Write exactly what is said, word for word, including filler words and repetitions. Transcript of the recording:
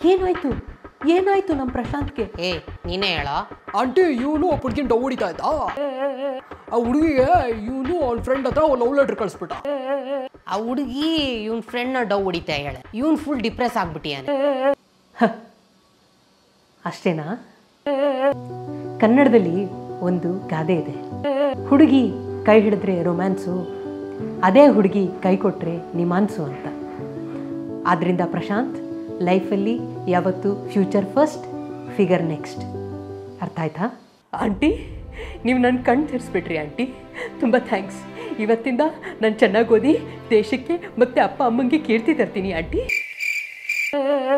ಏನಾಯ್ತು ಏನಾಯ್ತು ನಮ್ಮ ಪ್ರಶಾಂತ್ಗೆ? ಏ ನೀನೇ ಹೇಳ. ಆಂಟಿ ಇವನು ಒಬ್ಬ ಹುಡುಗಿನ ಡವ್ ಹೊಡಿತಾ ಇದ್ದ. ಆ ಹುಡುಗಿಗೆ ಇವನು ಅವ್ನ ಫ್ರೆಂಡ್ ಹತ್ರ ಲವ್ ಲೆಟರ್ ಕಳಿಸ್ಬಿಟ್ಟ. ಆ ಹುಡುಗಿ ಇವನ್ ಫ್ರೆಂಡ್ನ ಡವ್ ಹೊಡಿತಾ ಹೇಳ. ಇವನ್ ಫುಲ್ ಡಿಪ್ರೆಸ್ ಆಗ್ಬಿಟ್ಟಿಯಾನೆ. ಅಷ್ಟೇನಾ? ಕನ್ನಡದಲ್ಲಿ ಒಂದು ಗಾದೆ ಇದೆ, ಹುಡುಗಿ ಕೈ ಹಿಡಿದ್ರೆ ರೊಮ್ಯಾನ್ಸು, ಅದೇ ಹುಡುಗಿ ಕೈ ಕೊಟ್ಟರೆ ನಿಮಾನ್ಸು ಅಂತ. ಆದ್ದರಿಂದ ಪ್ರಶಾಂತ್, ಲೈಫಲ್ಲಿ ಯಾವತ್ತು ಫ್ಯೂಚರ್ ಫಸ್ಟ್, ಫಿಗರ್ ನೆಕ್ಸ್ಟ್. ಅರ್ಥ ಆಯ್ತಾ? ಆಂಟಿ, ನೀವು ನನ್ನ ಕಣ್ಣು ತೆರೆಸ್ಬಿಟ್ರಿ ಆಂಟಿ. ತುಂಬ ಥ್ಯಾಂಕ್ಸ್. ಇವತ್ತಿಂದ ನಾನು ಚೆನ್ನಾಗಿ ಓದಿ ದೇಶಕ್ಕೆ ಮತ್ತು ಅಪ್ಪ ಅಮ್ಮಂಗೆ ಕೀರ್ತಿ ತರ್ತೀನಿ ಆಂಟಿ.